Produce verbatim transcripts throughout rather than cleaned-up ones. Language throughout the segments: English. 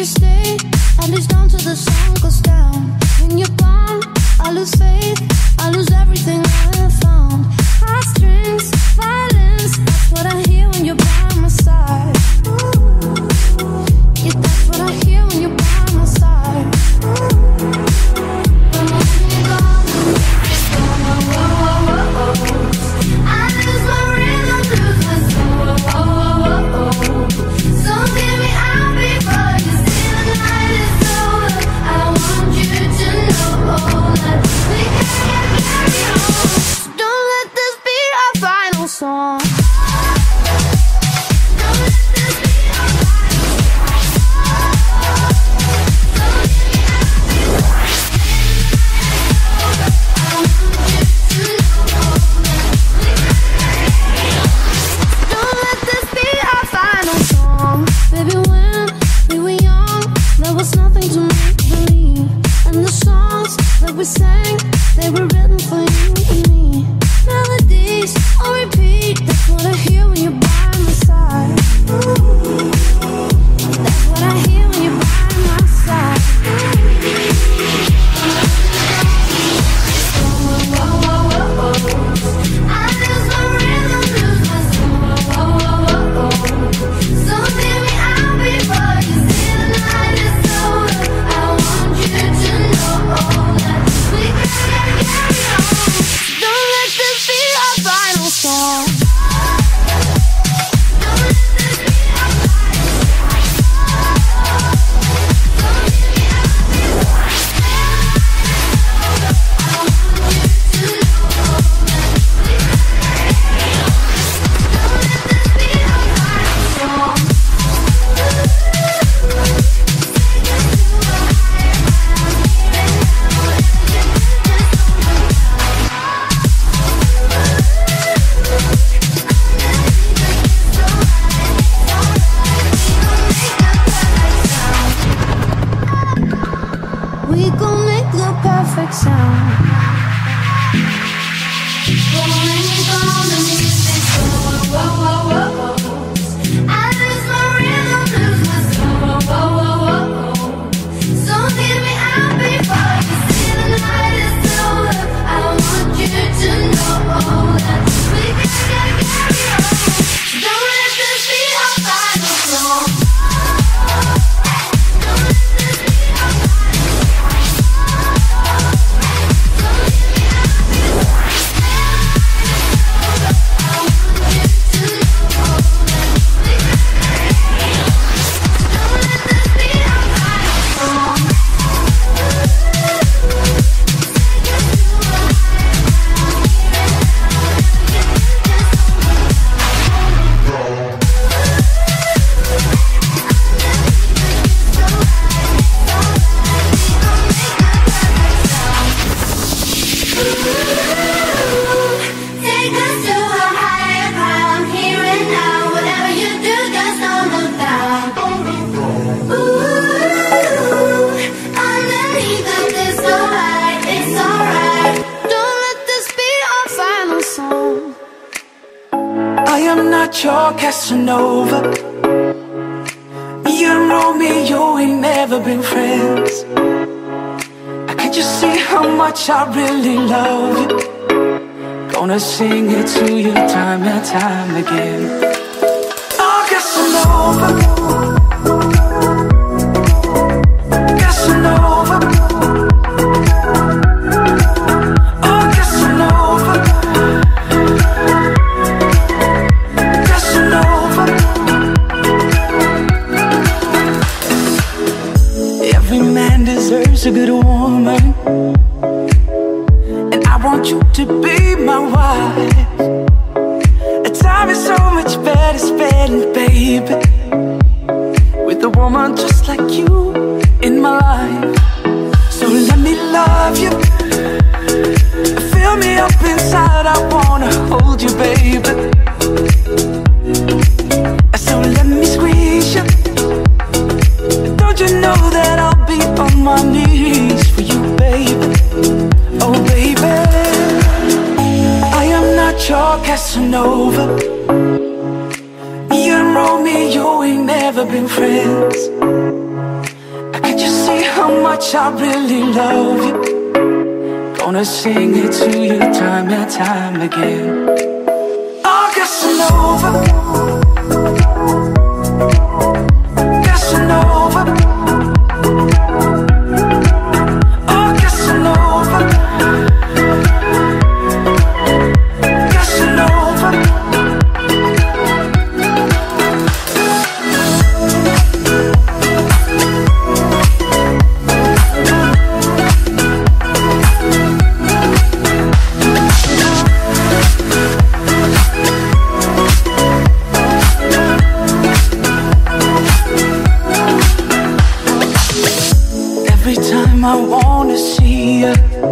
you stay, at least until the sun goes down. When you're gone, I lose faith, I lose everything I have found. Heartstrings, violence, that's what I hear when you're by my side. Yeah, that's what I hear when you're by my side. When you're gone, oh, oh, oh, oh. I lose my rhythm, lose my soul, oh, oh, oh, oh. So give me out before you see the night is over. I want you to know that we can't carry on. So don't let this be our final song. We sang, they were written for you and me. Melodies on repeat, that's what I hear when you're by my side. That's what I hear when you're by my side. Oh, oh, oh, oh. I lose my rhythm, lose my soul, oh, oh, oh, oh. So give me out before you see the night is over. I want you to know that we can't carry on. Don't let this be our final song. Don't let this be our final song. Don't give me out before you see the night is over. I want you to know that we can't carry on. Don't let this be our final song. We gon' make the perfect sound. But when you're gone, the music's gone. Whoa, whoa, whoa, whoa. I lose my rhythm, lose my soul. Whoa, whoa, whoa, whoa. So give me out before you see the night is over. I want you to know that we can't carry on. Don't let this be our final song. Don't let this be our final song. So give me out before you see the night is over. I want you to know that we can't carry on. Don't let this be our final song. Take us to a higher ground. Here and now, never get this over. Take us to a higher ground, here and now. Whatever you do, just don't look down. Ooh, underneath of this, alright, it's alright. Don't let this be our final song. I am not your Casanova. You and Romeo ain't never been friends. Can't you see how much I really love you? Gonna sing it to you time and time again. Oh, Casanova, Casanova, oh, Casanova, Casanova. Every man deserves a good woman, and I want you to be my wife. A time is so much better spent, baby, with a woman just like you in my life. So let me love you, fill me up inside, I wanna hold you, baby. So let me squeeze you. Don't you know that I'll be on my knees for you, baby? Oh, baby, I am not your Casanova. Me and Romeo ain't never been friends. see how much I really love you? Gonna sing it to you time and time again. Oh, Casanova, Casanova, oh, Casanova, Casanova. Every time I wanna see you,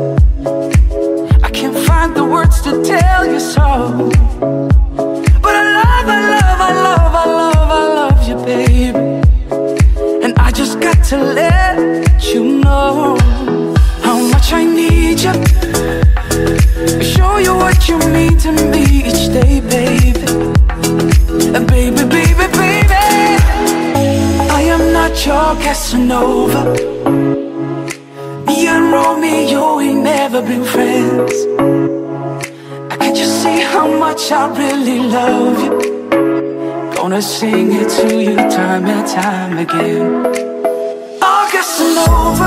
I can't find the words to tell you so. But I love, I love, I love, I love, I love you, baby. And I just got to let you know how much I need you. Show you what you mean to me each day, baby. And baby, baby, baby, I am not your Casanova. Me and Romeo ain't never been friends. Can't you see how much I really love you? Gonna sing it to you time and time again. Oh, Casanova,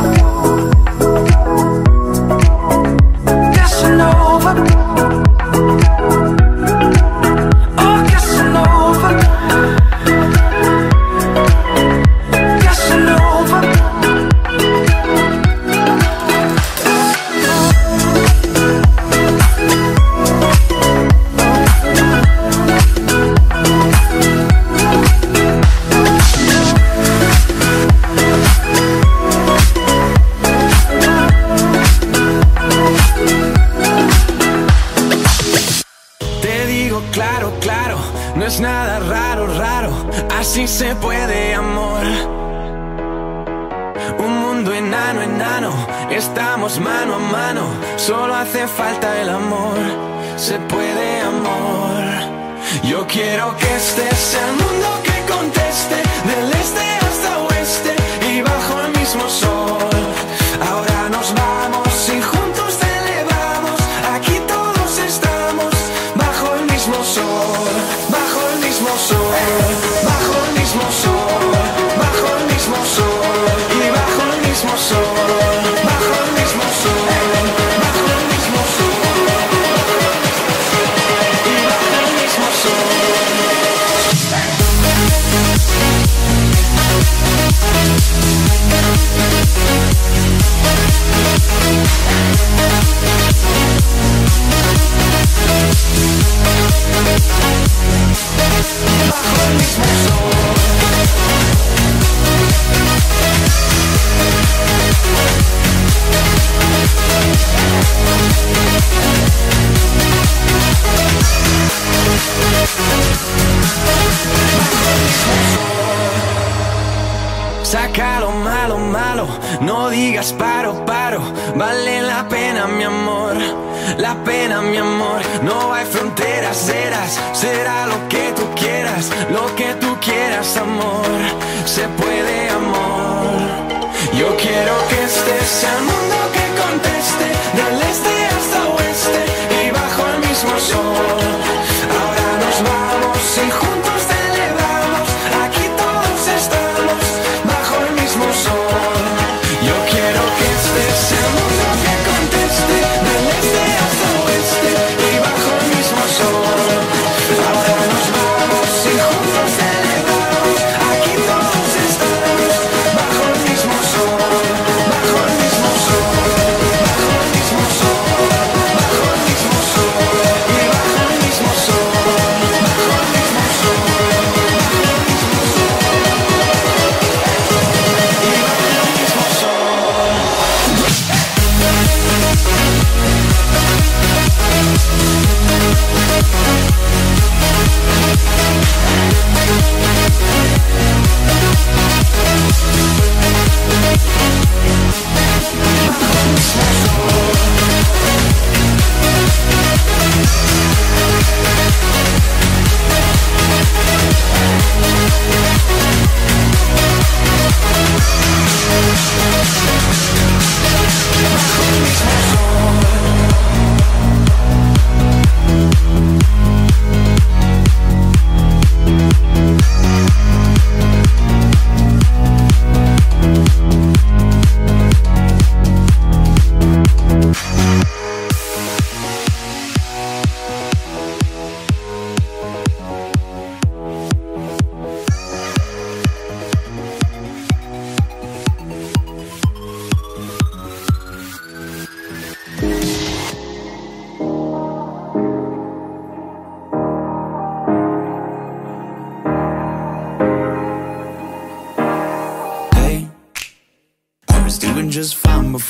Casanova, oh, Casanova, Casanova. Claro, claro, no es nada raro, raro, así se puede, amor. Un mundo enano, enano, estamos mano a mano, solo hace falta el amor, se puede, amor. Yo quiero que este sea el mundo que conteste, del este hasta oeste y bajo el mismo sol. Ahora nos vamos y juntos celebramos, aquí todos estamos bajo el mismo sol, bajo el mismo sol, bajo el mismo sol, bajo el mismo sol y bajo el mismo sol, bajo el mismo sol, bajo el mismo sol y bajo el mismo sol. Bajo el mismo sol. Saca lo malo, malo, no digas paro, paro, vale la pena, mi amor, la pena, mi amor, no hay fronteras, serás, será lo que tú quieras, lo que tú quieras, amor, se puede, amor. Yo quiero que este sea el mundo que conteste, del este hasta oeste y bajo el mismo sol. Ahora nos vamos y juntos celebramos, aquí todos estamos bajo el mismo sol. Yo quiero que este sea el mundo que conteste, del este hasta oeste y bajo el mismo sol. Ahora nos vamos y juntos celebramos, aquí todos estamos bajo el mismo sol, bajo el mismo sol, bajo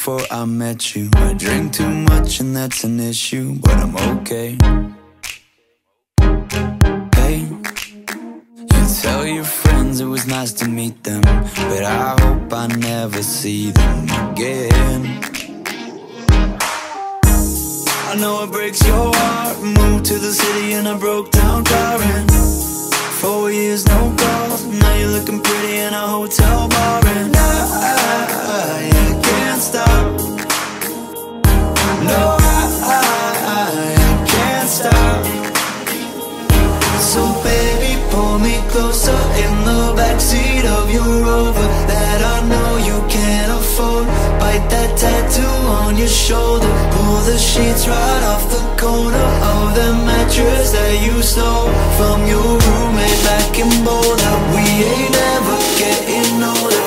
before I met you. I drink too much and that's an issue, but I'm okay. Hey, you tell your friends it was nice to meet them, but I hope I never see them again. I know it breaks your heart. Moved to the city in a broke down car, and four years no calls. Now you're looking pretty in a hotel bar, and I, I, I can't stop. No, I, I, I can't stop. So baby, pull me closer in the backseat of your Rover that I know you can't afford. Bite that tattoo on your shoulder. Pull the sheets right off the corner of the mattress that you stole from your roommate back in Boulder. We ain't never getting older.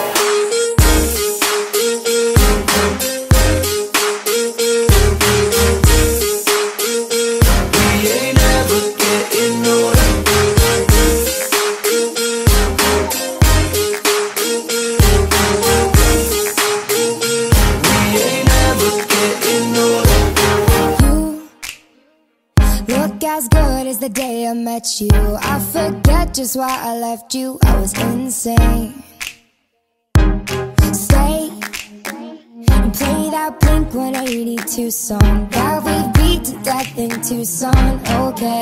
We ain't never getting older. We ain't never getting older. You look as good as the day I met you. I forget just why I left you. I was insane. Stay and play that Blink one eighty-two song that we beat to death in Tucson. Okay,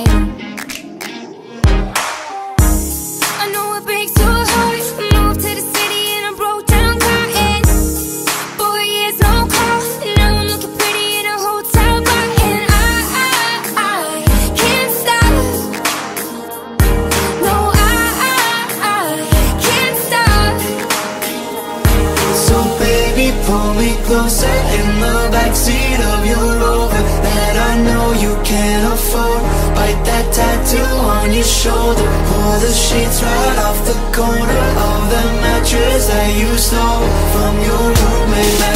I know it breaks your heart. Moved to the city in a broke down car, and four years no call. Now I'm looking pretty in a hotel bar, and I, I, I can't stop. No, I, I, I can't stop. So baby, pull me closer in the backseat of your Rover that I know you can't afford. Bite that tattoo on your shoulder. Pull the sheets right off the corner of the mattress that you stole from your roommate.